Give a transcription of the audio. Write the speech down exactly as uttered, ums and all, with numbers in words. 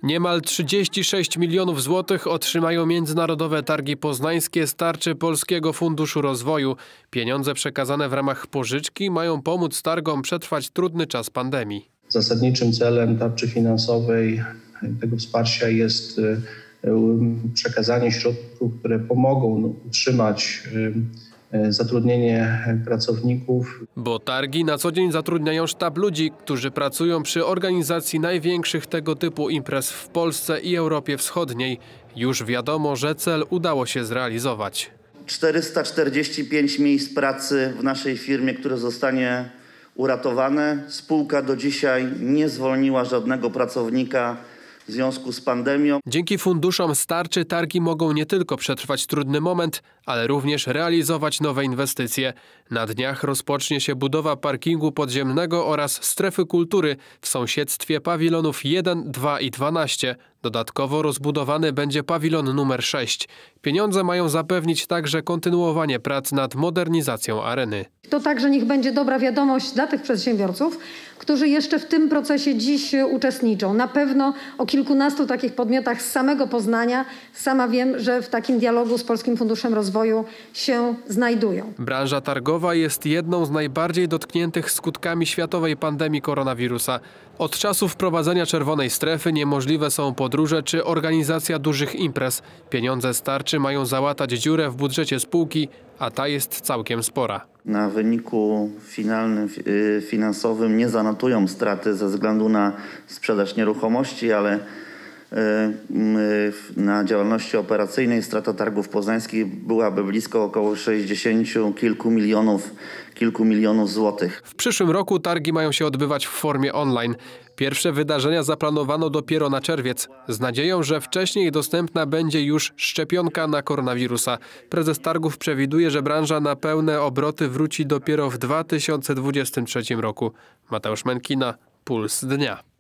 Niemal trzydzieści sześć milionów złotych otrzymają Międzynarodowe Targi Poznańskie z tarczy Polskiego Funduszu Rozwoju. Pieniądze przekazane w ramach pożyczki mają pomóc targom przetrwać trudny czas pandemii. Zasadniczym celem tarczy finansowej tego wsparcia jest przekazanie środków, które pomogą utrzymać zatrudnienie pracowników. Bo targi na co dzień zatrudniają sztab ludzi, którzy pracują przy organizacji największych tego typu imprez w Polsce i Europie Wschodniej. Już wiadomo, że cel udało się zrealizować. czterysta czterdzieści pięć miejsc pracy w naszej firmie, które zostanie uratowane. Spółka do dzisiaj nie zwolniła żadnego pracownika w związku z pandemią. Dzięki funduszom z tarczy targi mogą nie tylko przetrwać trudny moment, ale również realizować nowe inwestycje. Na dniach rozpocznie się budowa parkingu podziemnego oraz strefy kultury w sąsiedztwie pawilonów jeden, dwa i dwanaście. Dodatkowo rozbudowany będzie pawilon numer sześć. Pieniądze mają zapewnić także kontynuowanie prac nad modernizacją areny. To także niech będzie dobra wiadomość dla tych przedsiębiorców, którzy jeszcze w tym procesie dziś uczestniczą. Na pewno o kilkunastu takich podmiotach z samego Poznania. Sama wiem, że w takim dialogu z Polskim Funduszem Rozwoju się znajdują. Branża targowa jest jedną z najbardziej dotkniętych skutkami światowej pandemii koronawirusa. Od czasu wprowadzenia czerwonej strefy niemożliwe są podróże czy organizacja dużych imprez. Pieniądze z tarczy mają załatać dziurę w budżecie spółki, a ta jest całkiem spora. Na wyniku finalnym finansowym nie zanotują straty ze względu na sprzedaż nieruchomości, ale na działalności operacyjnej strata targów poznańskich byłaby blisko około sześćdziesięciu kilku milionów, kilku milionów złotych. W przyszłym roku targi mają się odbywać w formie online. Pierwsze wydarzenia zaplanowano dopiero na czerwiec, z nadzieją, że wcześniej dostępna będzie już szczepionka na koronawirusa. Prezes targów przewiduje, że branża na pełne obroty wróci dopiero w dwa tysiące dwudziestym trzecim roku. Mateusz Menkina, Puls Dnia.